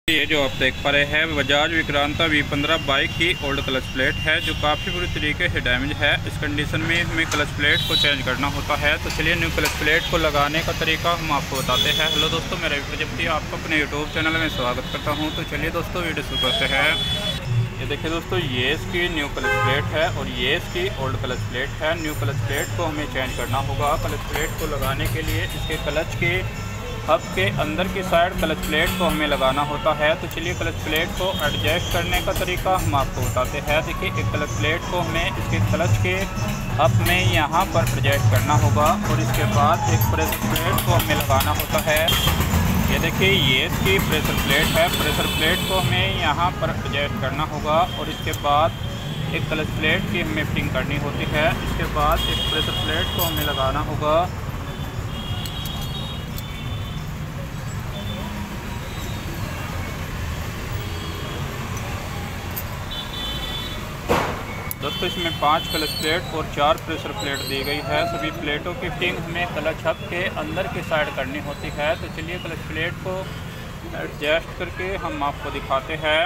ये जो आप देख पा रहे हैं बजाज विक्रांता V15 बाइक की ओल्ड क्लच प्लेट है जो काफ़ी बुरी तरीके से डैमेज है। इस कंडीशन में हमें क्लच प्लेट को चेंज करना होता है। तो चलिए न्यू क्लच प्लेट को लगाने का तरीका हम आपको बताते हैं। हेलो दोस्तों, मेरा प्रजापति आपको अपने यूट्यूब चैनल में स्वागत करता हूँ। तो चलिए दोस्तों वीडियो शुरू करते हैं। ये देखिए दोस्तों, ये इसकी न्यू क्लच प्लेट है और ये इसकी ओल्ड क्लच प्लेट है। न्यू क्लच प्लेट को हमें चेंज करना होगा। क्लच प्लेट को लगाने के लिए इसके क्लच के हब के अंदर की साइड क्लच प्लेट को हमें लगाना होता है। तो चलिए क्लच प्लेट को एडजस्ट करने का तरीका हम आपको बताते हैं। देखिए, एक क्लच प्लेट को हमें इसके क्लच के हब में यहाँ पर एडजस्ट करना होगा और इसके बाद एक प्रेशर प्लेट को हमें लगाना होता है। ये देखिए, ये इसकी प्रेशर प्लेट है। प्रेशर प्लेट को हमें यहाँ पर एडजस्ट करना होगा और इसके बाद एक क्लच प्लेट की हमें फिटिंग करनी होती है। इसके बाद एक प्रेशर प्लेट को हमें लगाना होगा। दोस्तों, इसमें 5 क्लच प्लेट और 4 प्रेशर प्लेट दी गई है। सभी प्लेटों की फिटिंग हमें क्लच हब के अंदर की साइड करनी होती है। तो चलिए क्लच प्लेट को एडजस्ट करके हम आपको दिखाते हैं।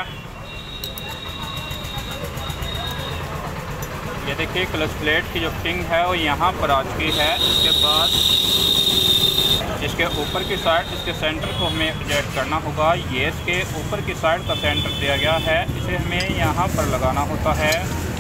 ये देखिए, क्लच प्लेट की जो फिटिंग है वो यहाँ पर आ चुकी है। इसके बाद इसके ऊपर की साइड इसके सेंटर को हमें एडजस्ट करना होगा। ये इसके ऊपर की साइड का सेंटर दिया गया है, इसे हमें यहाँ पर लगाना होता है।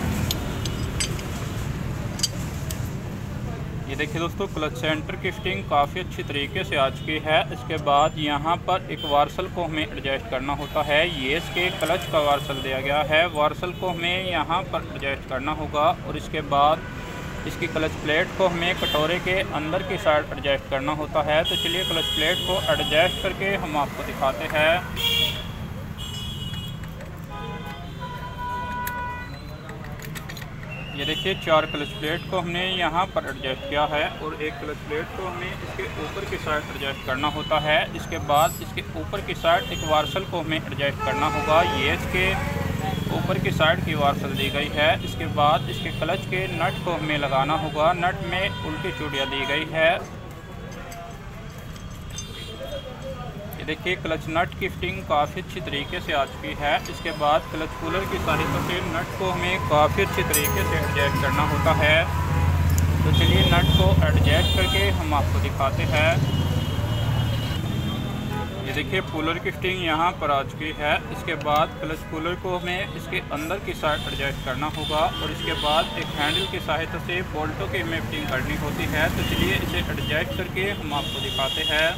ये देखिए दोस्तों, क्लच सेंटर की फिटिंग काफ़ी अच्छी तरीके से आ चुकी है। इसके बाद यहाँ पर एक वार्सल को हमें एडजस्ट करना होता है। ये इसके क्लच का वार्सल दिया गया है। वार्सल को हमें यहाँ पर एडजस्ट करना होगा और इसके बाद इसकी क्लच प्लेट को हमें कटोरे के अंदर की साइड एडजस्ट करना होता है। तो चलिए क्लच प्लेट को एडजस्ट करके हम आपको दिखाते हैं। ये देखिए, 4 क्लच प्लेट को हमने यहाँ पर एडजस्ट किया है और एक क्लच प्लेट को हमें इसके ऊपर की साइड एडजस्ट करना होता है। इसके बाद इसके ऊपर की साइड एक वार्सल को हमें एडजस्ट करना होगा। ये इसके ऊपर की साइड की वार्सल दी गई है। इसके बाद इसके क्लच के नट को हमें लगाना होगा। नट में उल्टी चूड़ियाँ दी गई है। ये देखिए, क्लच नट की फिटिंग काफ़ी अच्छी तरीके से आ चुकी है। इसके बाद क्लच कूलर की सहायता से नट को हमें काफ़ी अच्छी तरीके से एडजस्ट करना होता है। तो चलिए नट को एडजस्ट करके हम आपको दिखाते हैं। ये देखिए, कूलर की फिटिंग यहाँ पर आ चुकी है। इसके बाद क्लच कूलर को हमें इसके अंदर की साइड एडजस्ट करना होगा और इसके बाद एक हैंडल की सहायता से बोल्टों की हमें फिटिंग करनी होती है। तो चलिए इसे एडजस्ट करके हम आपको दिखाते हैं।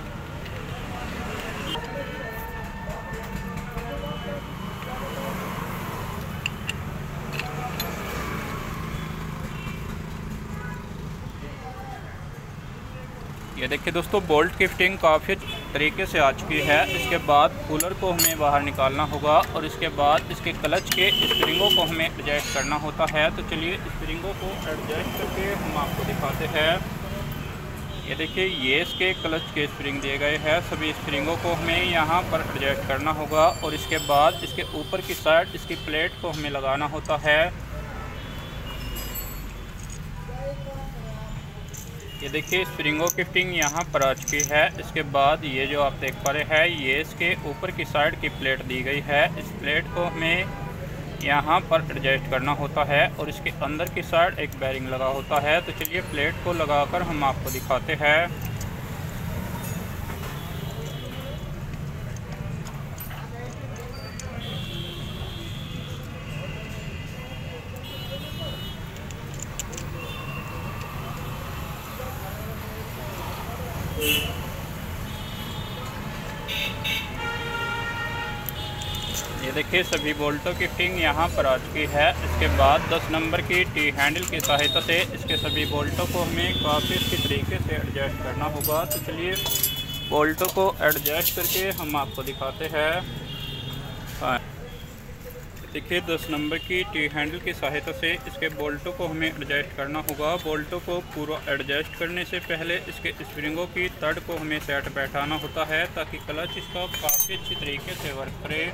ये देखिए दोस्तों, बोल्ट की फिटिंग काफ़ी तरीके से आ चुकी है। इसके बाद कूलर को हमें बाहर निकालना होगा और इसके बाद इसके क्लच के स्प्रिंगों को हमें एडजस्ट करना होता है। तो चलिए स्प्रिंगों को एडजस्ट करके हम आपको दिखाते हैं। ये देखिए, ये इसके क्लच के स्प्रिंग दिए गए हैं। सभी स्प्रिंगों को हमें यहाँ पर एडजस्ट करना होगा और इसके बाद इसके ऊपर की साइड इसकी प्लेट को हमें लगाना होता है। ये देखिए, स्प्रिंगों की फिटिंग यहाँ पर आ चुकी है। इसके बाद ये जो आप देख पा रहे हैं, ये इसके ऊपर की साइड की प्लेट दी गई है। इस प्लेट को हमें यहाँ पर एडजस्ट करना होता है और इसके अंदर की साइड एक बेरिंग लगा होता है। तो चलिए प्लेट को लगाकर हम आपको दिखाते हैं। ये देखिए, सभी बोल्टों की फिटिंग यहाँ पर आ चुकी है। इसके बाद 10 नंबर की टी हैंडल की सहायता से इसके सभी बोल्टों को हमें काफ़ी अच्छी तरीके से एडजस्ट करना होगा। तो चलिए बोल्टों को एडजस्ट करके हम आपको दिखाते हैं। हाँ, देखिए, 10 नंबर की टी हैंडल की सहायता से इसके बोल्टों को हमें एडजस्ट करना होगा। बोल्टों को पूरा एडजस्ट करने से पहले इसके स्प्रिंगों की तड़ को हमें सेट बैठाना होता है ताकि क्लच इसका काफ़ी अच्छी तरीके से वर्क करे।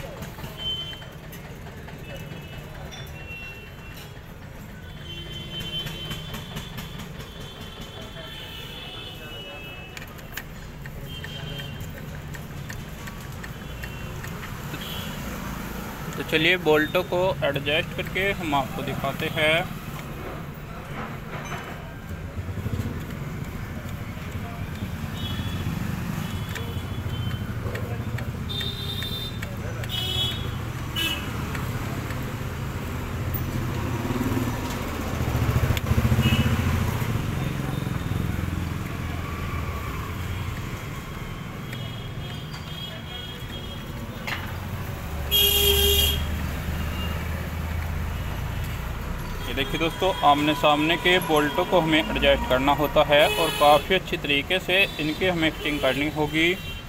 तो चलिए बोल्टों को एडजस्ट करके हम आपको दिखाते हैं। ये देखिए दोस्तों, आमने सामने के बोल्टों को हमें एडजस्ट करना होता है और काफ़ी अच्छी तरीके से इनके हमें फिटिंग करनी होगी।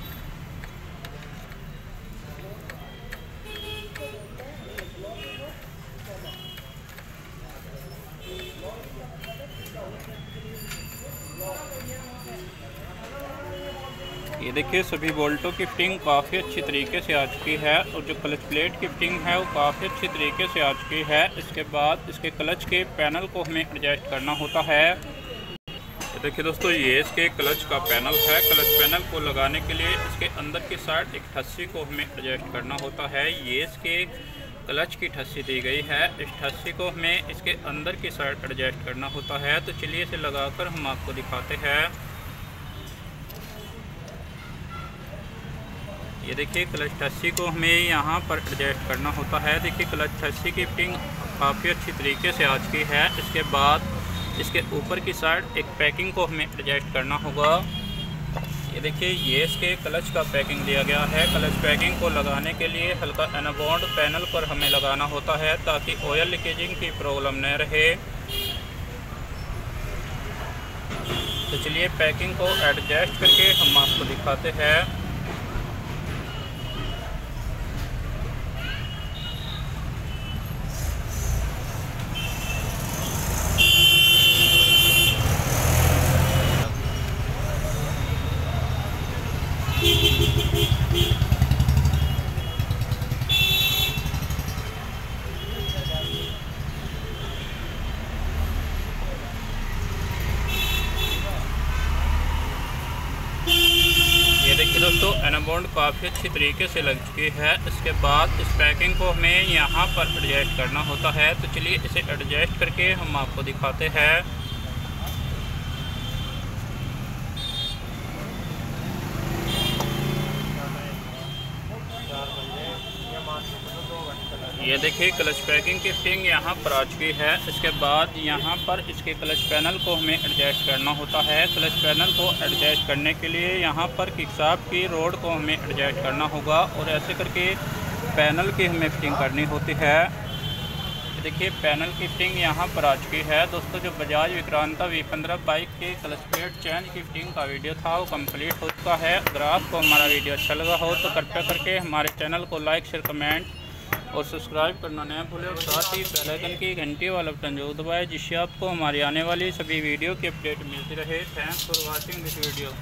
ये देखिए, सभी बोल्टों की फिटिंग काफ़ी अच्छी तरीके से आ चुकी है और जो क्लच प्लेट की फिटिंग है वो काफ़ी अच्छी तरीके से आ चुकी है। इसके बाद इसके क्लच के पैनल को हमें एडजस्ट करना होता है। ये देखिए दोस्तों, ये इसके क्लच का पैनल है। क्लच पैनल को लगाने के लिए इसके अंदर की साइड एक ठस्सी को हमें एडजस्ट करना होता है। ये इसके क्लच की ठस्सी दी गई है, इस ठस्सी को हमें इसके अंदर की साइड एडजस्ट करना होता है। तो चलिए इसे लगाकर हम आपको दिखाते हैं। ये देखिए, क्लच ठस्सी को हमें यहाँ पर एडजस्ट करना होता है। देखिए, क्लच ठस्सी की फिटिंग काफ़ी अच्छी तरीके से आ चुकी है। इसके बाद इसके ऊपर की साइड एक पैकिंग को हमें एडजस्ट करना होगा। ये देखिए, ये इसके क्लच का पैकिंग दिया गया है। क्लच पैकिंग को लगाने के लिए हल्का एनाबॉन्ड पैनल पर हमें लगाना होता है ताकि ऑयल लीकेजिंग की प्रॉब्लम न रहे। तो चलिए पैकिंग को एडजस्ट करके हम आपको दिखाते हैं। ये देखिए दोस्तों, एनाबॉन्ड काफ़ी अच्छी तरीके से लग चुकी है। इसके बाद इस पैकिंग को हमें यहाँ पर एडजस्ट करना होता है। तो चलिए इसे एडजस्ट करके हम आपको दिखाते हैं। ये देखिए, क्लच पैकिंग की फिटिंग यहाँ पर आ चुकी है। इसके बाद यहाँ पर इसके क्लच पैनल को हमें एडजस्ट करना होता है। क्लच पैनल को एडजस्ट करने के लिए यहाँ पर किकशाफ्ट की रोड को हमें एडजस्ट करना होगा और ऐसे करके पैनल की हमें फिटिंग करनी होती है। देखिए, पैनल की फिटिंग यहाँ पर आ चुकी है। दोस्तों, जो बजाज विक्रांता V15 बाइक के क्लच प्लेट चेंज की फिटिंग का वीडियो था वो कंप्लीट हो चुका है। अगर आपको हमारा वीडियो अच्छा लगा हो तो कृपया करके हमारे चैनल को लाइक, शेयर, कमेंट और सब्सक्राइब करना न भूलें और साथ ही बेल आइकन की घंटी वाला बटन जरूर दबाएं जिससे आपको हमारी आने वाली सभी वीडियो की अपडेट मिलती रहे। Thanks for watching this video.